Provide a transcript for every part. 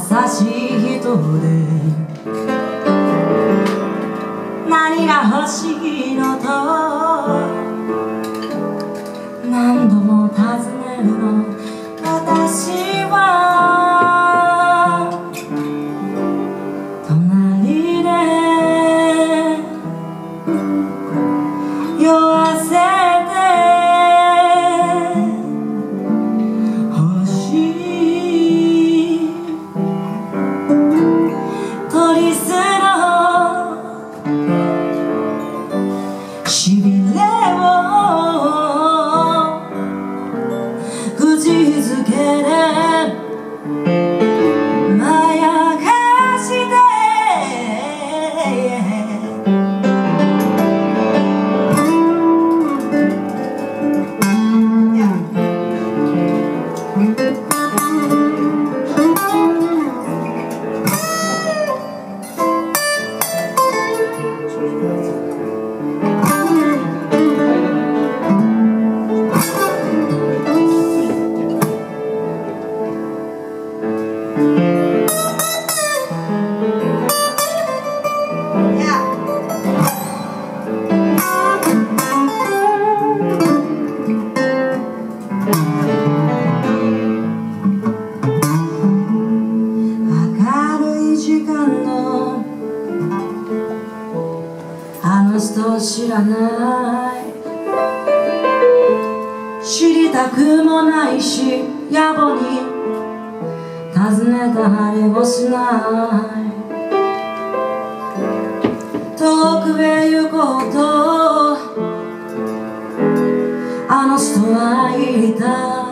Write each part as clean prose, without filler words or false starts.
しい人で何が欲しいのと何度も尋ねるの私は隣で酔わせてほしいトリスのしびれを口づけでまやかして知らない知りたくもないし野暮に尋ねたりもしない遠くへ行こうとあの人は言った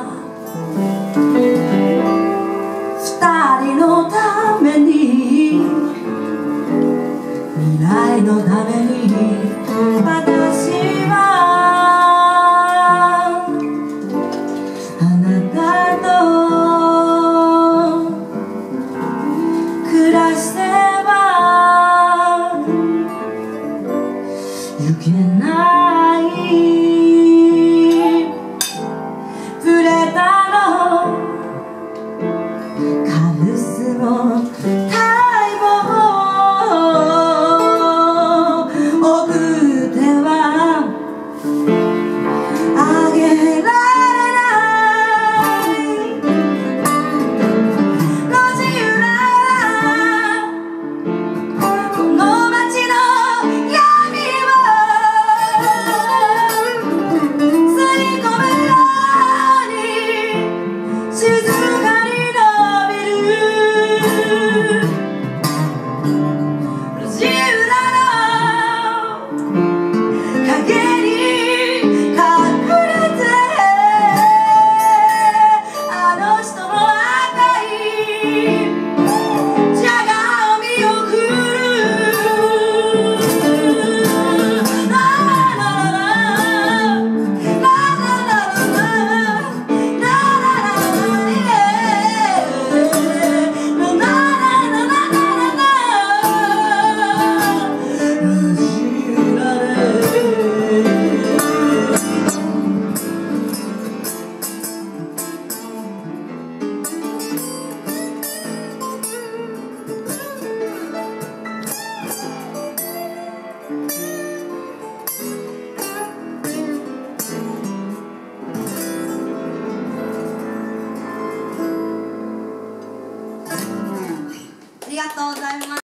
二人のために未来のためにまた